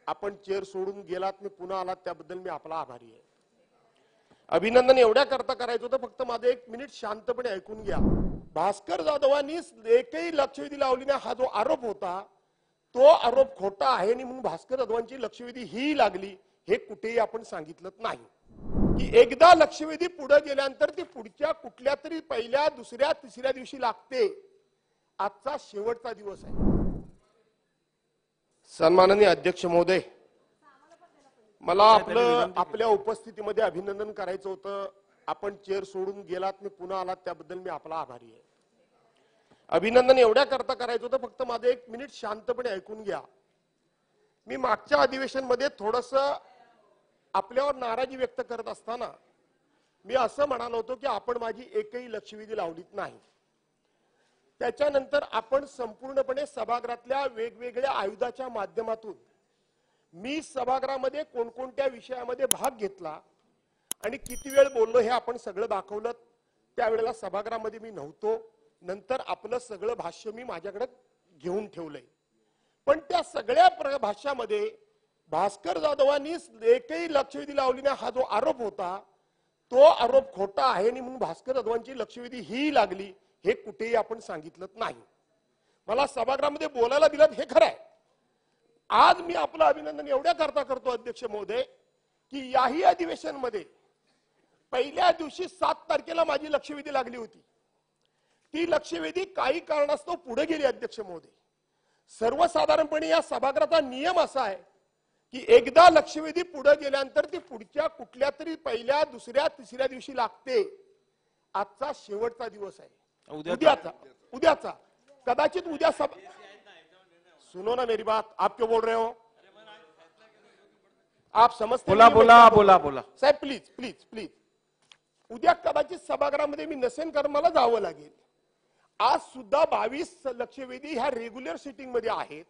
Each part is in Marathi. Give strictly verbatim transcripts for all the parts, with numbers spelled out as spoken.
आपण चेअर सोडून गेलात, मी पुन्हा आलात त्याबद्दल मी आपला आभारी आहे. अभिनंदन एवढ्या करता करायचं होतं, फक्त माझं एक मिनिट शांतपणे ऐकून घ्या. भास्कर जाधवांनी एकही लक्षवेधी लावली नाही हा जो आरोप होता, तो आरोप खोटा आहे आणि म्हणून भास्कर जाधवांची लक्षवेधी ही लागली हे कुठेही आपण सांगितलंच नाही. की एकदा लक्षवेधी पुढे गेल्यानंतर ती पुढच्या कुठल्या तरी पहिल्या दुसऱ्या तिसऱ्या दिवशी लागते. आजचा शेवटचा दिवस आहे. सन्माननीय अध्यक्ष महोदय, मला आपलं आपल्या उपस्थितीमध्ये अभिनंदन करायचं होतं. आपण चेअर सोडून गेलात, मी पुन्हा आलात त्याबद्दल मी आपला आभारी आहे. अभिनंदन एवढ्या करता करायचं होतं, फक्त माझं एक मिनिट शांतपणे ऐकून घ्या. मी मागच्या अधिवेशन मध्ये थोडस आपल्यावर नाराजी व्यक्त करत असताना मी असं म्हणालो होतो की आपण माझी एकही लक्षवेधी लावलीच नाही. त्याच्यानंतर आपण संपूर्णपणे सभागृहातल्या वेगवेगळ्या आयुधाच्या माध्यमातून मी सभागृहामध्ये कोणकोणत्या विषयामध्ये भाग घेतला आणि किती वेळ बोललो हे आपण सगळं दाखवलं. त्यावेळेला सभागृहामध्ये मी नव्हतो. नंतर आपलं सगळं भाष्य मी माझ्याकडे घेऊन ठेवलंय. पण त्या सगळ्या भाष्यामध्ये भास्कर जाधवांनी एकही लक्षवेधी लावली नाही हा जो आरोप होता, तो आरोप खोटा आहे आणि म्हणून भास्कर जाधवांची लक्षवेधी ही लागली हे कुठेही आपण सांगितलंच नाही. मला सभागृहामध्ये बोलायला दिलं हे खरं आहे. आज मी आपलं अभिनंदन एवढ्या करता करतो अध्यक्ष महोदय की याही अधिवेशन मध्ये पहिल्या दिवशी सात तारखेला माझी लक्षवेधी लागली होती. ती लक्षवेधी काही कारणास्तव पुढे गेली अध्यक्ष महोदय. सर्वसाधारणपणे या सभागृहाचा नियम असा आहे की एकदा लक्षवेधी पुढे गेल्यानंतर ती पुढच्या कुठल्या तरी पहिल्या दुसऱ्या तिसऱ्या दिवशी लागते. आजचा शेवटचा दिवस आहे. उद्याचा उद्याचा कदाचित उद्या सब सुनो ना मेरी बात, आप क्यों बोल रहे हो? आप समझते बोला बोला बोला बोला साहेब प्लीज प्लीज प्लीज. उद्या कदाचित सभागृहामध्ये मी नसेन कारण मला जावं लागेल. आज सुद्धा बावीस लक्षवेधी ह्या रेग्युलर सिटिंग मध्ये आहेत.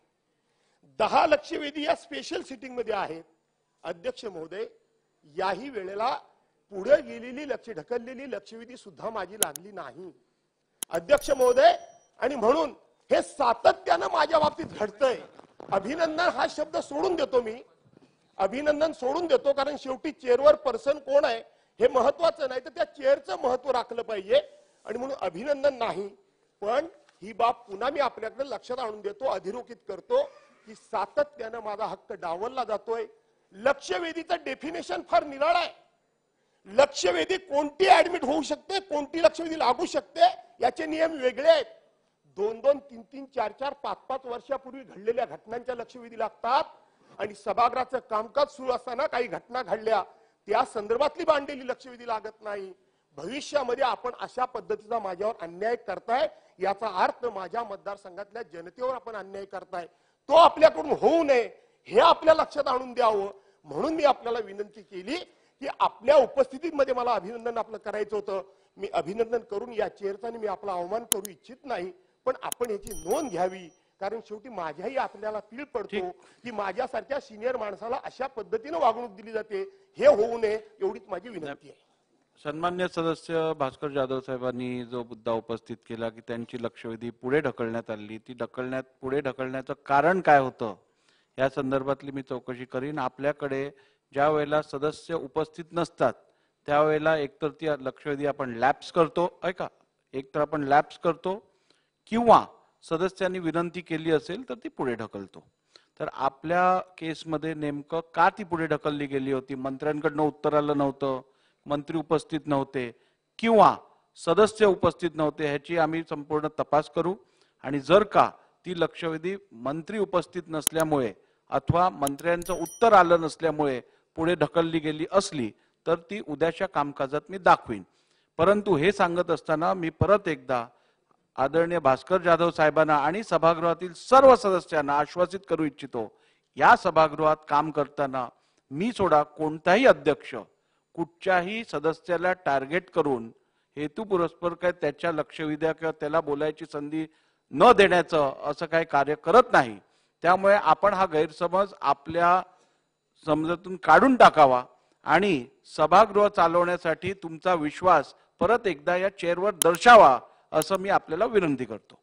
दहा लक्षवेधी या स्पेशल सिटिंग मध्ये आहेत. अध्यक्ष महोदय, याही वेळेला पुढे गेलेली लक्ष ढकललेली लक्षवेधी सुद्धा माझी लागली नाही अध्यक्ष महोदय. आणि म्हणून हे सातत्यानं माझ्या बाबतीत घडतंय. अभिनंदन हा शब्द सोडून देतो मी. अभिनंदन सोडून देतो कारण शेवटी चेअरवर पर्सन कोण आहे हे महत्वाचं नाही, तर त्या चेअरचं महत्व राखलं पाहिजे. आणि म्हणून अभिनंदन नाही, पण ही बाब पुन्हा मी आपल्याकडे लक्षात आणून देतो, अधोरेखित करतो की सातत्यानं माझा हक्क डावलला जातोय. लक्षवेधीचं डेफिनेशन फार निराळ आहे. लक्षवेधी कोणती ऍडमिट होऊ शकते, कोणती लक्षवेधी लागू शकते याचे नियम वेगळे आहेत. दोन दोन तीन तीन चार चार पाच पाच वर्षापूर्वी घडलेल्या घटनांच्या लक्षवेधी लागतात आणि सभागृहाचं कामकाज सुरू असताना काही घटना घडल्या त्या संदर्भातली मांडलेली लक्षवेधी लागत नाही. भविष्यामध्ये आपण अशा पद्धतीचा माझ्यावर अन्याय करताय याचा अर्थ माझ्या मतदारसंघातल्या जनतेवर आपण अन्याय करताय. तो आपल्याकडून होऊ नये हे आपल्या लक्षात आणून द्यावं म्हणून मी आपल्याला विनंती केली की आपल्या उपस्थितीमध्ये मला अभिनंदन आपलं करायचं होतं. मी अभिनंदन करून या चेअरचा मी आपला अवमान करू इच्छित नाही, पण आपण याची नोंद घ्यावी कारण शेवटी माझ्याही आपल्याला पीळ पडतो की माझ्यासारख्या सिनियर माणसाला अशा पद्धतीने वागणूक दिली जाते. हे होऊ नये एवढीच माझी विनंती आहे. सन्मान्य सदस्य भास्कर जाधव साहेबांनी जो मुद्दा उपस्थित केला की त्यांची लक्षवेधी पुढे ढकलण्यात आली, ती ढकलण्यात पुढे ढकलण्याचं कारण काय होतं या संदर्भातली मी चौकशी करीन. आपल्याकडे ज्या वेळेला सदस्य उपस्थित नसतात त्यावेळेला एकतर ती लक्षवेधी आपण लॅप्स करतो, ऐका, एकतर आपण लॅप्स करतो किंवा सदस्यांनी विनंती केली असेल तर ती पुढे ढकलतो. तर आपल्या केसमध्ये नेमकं का ती पुढे ढकलली गेली होती? मंत्र्यांकडनं उत्तर आलं नव्हतं, मंत्री उपस्थित नव्हते किंवा सदस्य उपस्थित नव्हते ह्याची आम्ही संपूर्ण तपास करू. आणि जर का ती लक्षवेधी मंत्री उपस्थित नसल्यामुळे अथवा मंत्र्यांचं उत्तर आलं नसल्यामुळे पुढे ढकलली गेली असली तर ती उद्याच्या कामकाजात मी दाखवीन. परंतु हे सांगत असताना मी परत एकदा आदरणीय भास्कर जाधव साहेबांना आणि सभागृहातील सर्व सदस्यांना आश्वासित करू इच्छितो, या सभागृहात काम करताना मी सोडा कोणताही अध्यक्ष कुठच्याही सदस्याला टार्गेट करून हेतुपुरस्पर काय त्याच्या लक्षवेध्या किंवा त्याला बोलायची संधी न देण्याचं असं काही कार्य करत नाही. त्यामुळे आपण हा गैरसमज आपल्या समजातून काढून टाकावा आणि सभागृह चालवण्यासाठी तुमचा विश्वास परत एकदा या चेअरवर दर्शावा असं मी आपल्याला विनंती करतो.